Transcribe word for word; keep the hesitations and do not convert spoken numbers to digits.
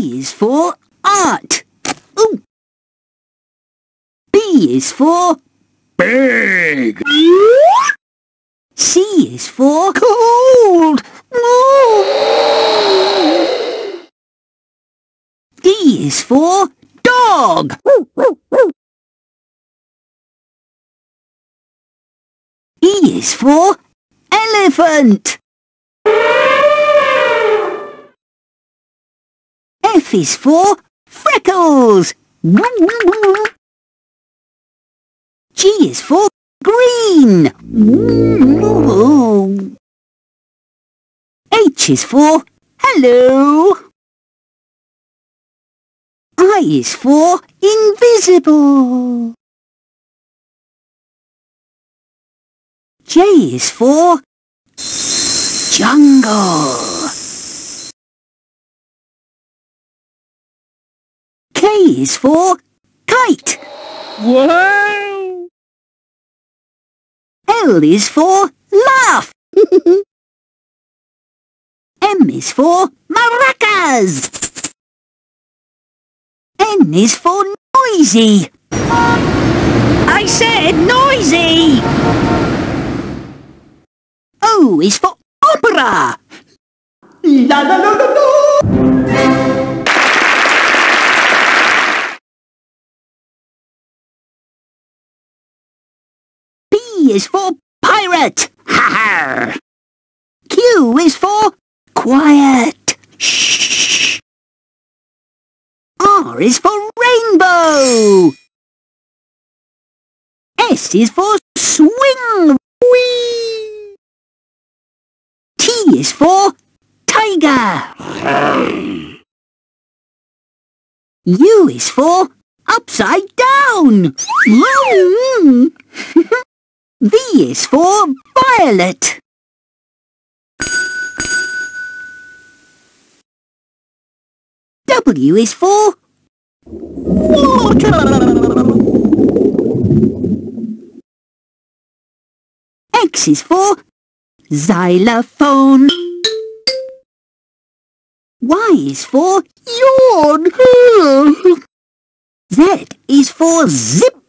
is for art. Ooh. B is for big. C is for cold. D is for dog. E is for elephant. F is for freckles. G is for green. H is for hello. I is for invisible. J is for jungle. K is for kite. Wow! L is for laugh. M is for maracas. N is for noisy. I said noisy. O is for opera. La la la la la. P is for pirate. Ha ha. Q is for quiet. Shh. R is for rainbow. S is for swing. Whee. T is for tiger. U is for upside down. V is for violet. W is for water. X is for xylophone. Y is for yawn. Z is for zip.